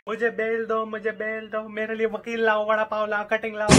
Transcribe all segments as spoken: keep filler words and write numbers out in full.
मुझे बेल दो, मुझे बेल दो, मेरे लिए वकील लाओ, वड़ा पाव लाओ, कटिंग लाओ।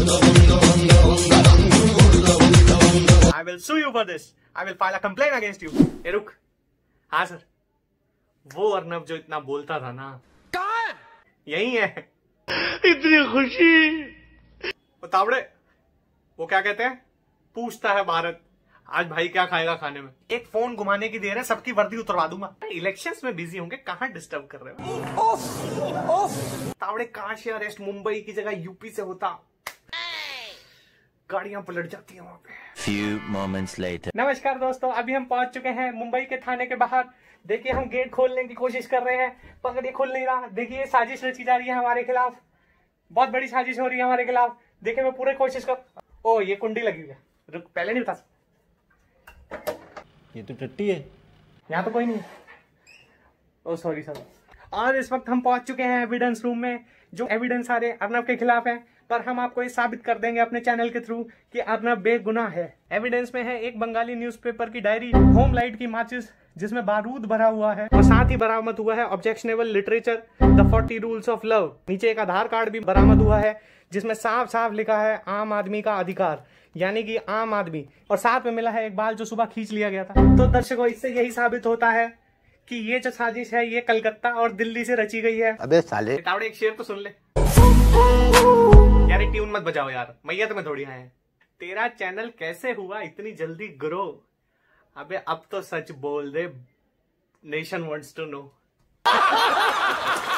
I will sue you for this, I will file a complaint against you. ए रुक, हाँ सर, वो अर्नब जो इतना बोलता था ना, कहाँ है? यही है। इतनी खुशी। वो तावड़े, वो क्या कहते हैं, पूछता है भारत आज भाई क्या खाएगा खाने में। एक फोन घुमाने की देर है, सबकी वर्दी उतरवा दूंगा। इलेक्शंस में बिजी होंगे, कहाँ डिस्टर्ब कर रहे हो। ओफ, ओफ। तावड़े काश या अरेस्ट मुंबई की जगह यूपी से होता, गाड़ियां पलट जाती हैं वहां पे। Few moments later. नमस्कार दोस्तों, अभी हम पहुंच चुके हैं मुंबई के थाने के बाहर। देखिए हम गेट खोलने की कोशिश कर रहे हैं, पर ये खुल नहीं रहा। देखिए साजिश रची जा रही है हमारे खिलाफ, बहुत बड़ी साजिश हो रही है हमारे खिलाफ। देखिए मैं पूरे कोशिश कर, ओ ये कुंडी लगी हुई है, रुक पहले नहीं बता। ये तो टट्टी है, यहाँ तो कोई नहीं है। Oh sorry sir. और इस वक्त हम पहुंच चुके हैं एविडेंस रूम में। जो एविडेंस सारे अर्नब के खिलाफ है, पर हम आपको ये साबित कर देंगे अपने चैनल के थ्रू कि अर्नब बेगुनाह है। एविडेंस में है एक बंगाली न्यूज़पेपर की डायरी, होम लाइट की माचिस जिसमें बारूद भरा हुआ है, और साथ ही बरामद हुआ है objectionable literature the forty rules of love. नीचे एक आधार कार्ड भी बरामद हुआ है जिसमें साफ साफ लिखा है आम आदमी का अधिकार, यानी कि आम आदमी। और साथ में मिला है एक बाल जो सुबह खींच लिया गया था। तो दर्शकों, इससे यही साबित होता है कि ये जो साजिश है ये कलकत्ता और दिल्ली से रची गई है। अबे साले, तावड़े एक शेर तो सुन ले यार, ट्यून मत बजाओ यार, मैयत में थोड़ी आए। तेरा चैनल कैसे हुआ इतनी जल्दी ग्रो? अबे अब तो सच बोल दे, नेशन वांट्स टू नो।